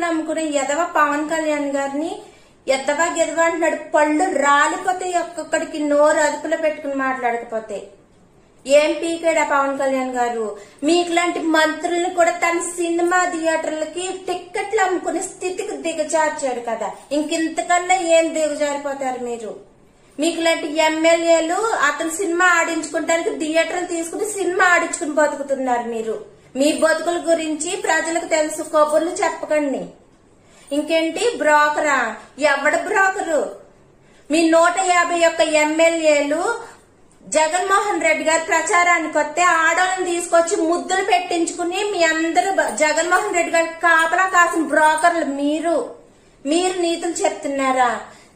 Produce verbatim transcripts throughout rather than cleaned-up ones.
బతుకులు అమ్ముకునే ఎదవ పవన్ కళ్యాణ్ గారిని ఎద్దవా గెదవా అంటున్నాడు. పళ్ళు రాలిపోతే ఒక్కొక్కడికి నోరు అదుపులో పెట్టుకుని మాట్లాడకపోతే ఏం పీకాడా పవన్ కళ్యాణ్ గారు? మీకులాంటి మంత్రులను కూడా తన సినిమా థియేటర్లకి టిక్కెట్లు అమ్ముకునే స్థితికి దిగజార్చాడు కదా. ఇంకింతకన్నా ఏం దిగజారిపోతారు మీరు? మీకులాంటి ఎమ్మెల్యేలు అతను సినిమా ఆడించుకుంటానికి థియేటర్లు తీసుకుని సినిమా ఆడించుకుని బతుకుతున్నారు మీరు. మీ బతుకుల గురించి ప్రజలకు తెలుసు, కబుర్లు చెప్పకండి. ఇంకేంటి బ్రోకరా? ఎవడ బ్రోకరు? మీ నూట యాభై ఒక్క ఎమ్మెల్యేలు జగన్మోహన్ రెడ్డి గారు ప్రచారానికి వస్తే ఆడోళ్ళని తీసుకొచ్చి ముద్దులు పెట్టించుకుని మీ అందరూ జగన్మోహన్ రెడ్డి గారి కాపలా కాసిన బ్రోకర్లు మీరు. మీరు నీతులు చెప్తున్నారా?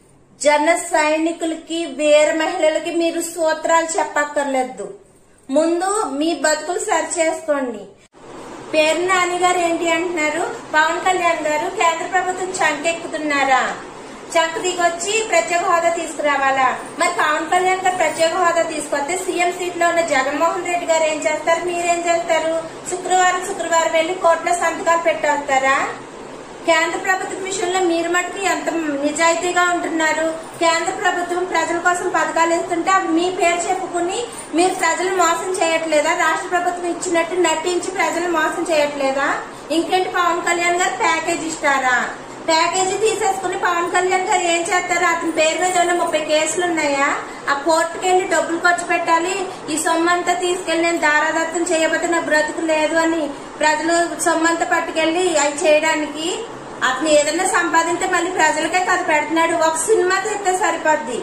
జన సైనికులకి వీర మహిళలకి మీరు సూత్రాలు చెప్పక్కర్లేదు. ముందు మీ బతుకులు సరి చేసుకోండి. పేరు నాని గారు ఏంటి అంటున్నారు? పవన్ కళ్యాణ్ గారు కేంద్ర ప్రభుత్వం చంకెక్కుతున్నారా? చంక దిగొచ్చి ప్రత్యేక హోదా తీసుకురావాలా? మరి పవన్ కళ్యాణ్ గారు ప్రత్యేక హోదా తీసుకొస్తే సీఎం సీట్ లో ఉన్న జగన్మోహన్ రెడ్డి గారు ఏం చేస్తారు? మీరేం చేస్తారు? శుక్రవారం శుక్రవారం వెళ్లి కోర్టులో సంతకాలు పెట్టేస్తారా? కేంద్ర ప్రభుత్వం విషయంలో మీరు మటుకు ఎంత నిజాయితీగా ఉంటున్నారు? కేంద్ర ప్రభుత్వం ప్రజల కోసం పథకాలు ఇస్తుంటే అవి మీ పేరు చెప్పుకుని మీరు ప్రజలు మోసం చేయట్లేదా? రాష్ట్ర ప్రభుత్వం ఇచ్చినట్టు నటించి ప్రజలు మోసం చేయట్లేదా? ఇంకేంటి పవన్ కళ్యాణ్ గారు ప్యాకేజ్ ఇస్తారా? ప్యాకేజీ తీసేసుకుని పవన్ కళ్యాణ్ గారు ఏం చేస్తారు? అతని పేరు మీద ఉన్న ముప్పై కేసులు ఉన్నాయా? ఆ కోర్టుకి వెళ్లి డబ్బులు ఖర్చు పెట్టాలి. ఈ సొమ్మంతా తీసుకెళ్లి నేను దారాదత్తం చేయబోతే నా బ్రతుకు లేదు అని ప్రజలు సొమ్మంతా పట్టుకెళ్లి అవి చేయడానికి అతను ఏదైనా సంపాదింటే మళ్ళీ ప్రజలకే కథ పెడుతున్నాడు. ఒక సినిమా తీస్తే సరిపోద్ది.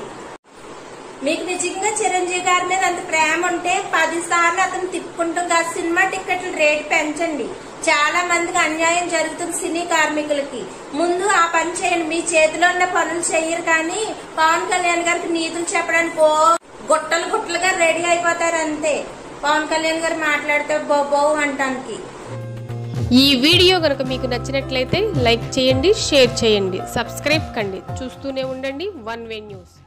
మీకు నిజంగా చిరంజీవి గారి మీద అంత ప్రేమ ఉంటే పది సార్లు అతను తిప్పుకుంటాం కాదు, సినిమా టికెట్ల రేటు పెంచండి. చాలా మందికి అన్యాయం జరుగుతుంది సినీ కార్మికులకి. ముందు ఆ పని చేయండి. మీ చేతిలో ఉన్న పనులు చెయ్యరు కానీ పవన్ కళ్యాణ్ గారికి నీతులు చెప్పడానికి ఓ గుట్టలు గుట్టలుగా రెడీ అయిపోతారు అంతే. పవన్ కళ్యాణ్ గారు మాట్లాడితే బోబో అంటానికి. ఈ వీడియో కనుక మీకు నచ్చినట్లయితే లైక్ చేయండి, షేర్ చేయండి, సబ్స్క్రైబ్ కండి. చూస్తూనే ఉండండి వన్ వే న్యూస్.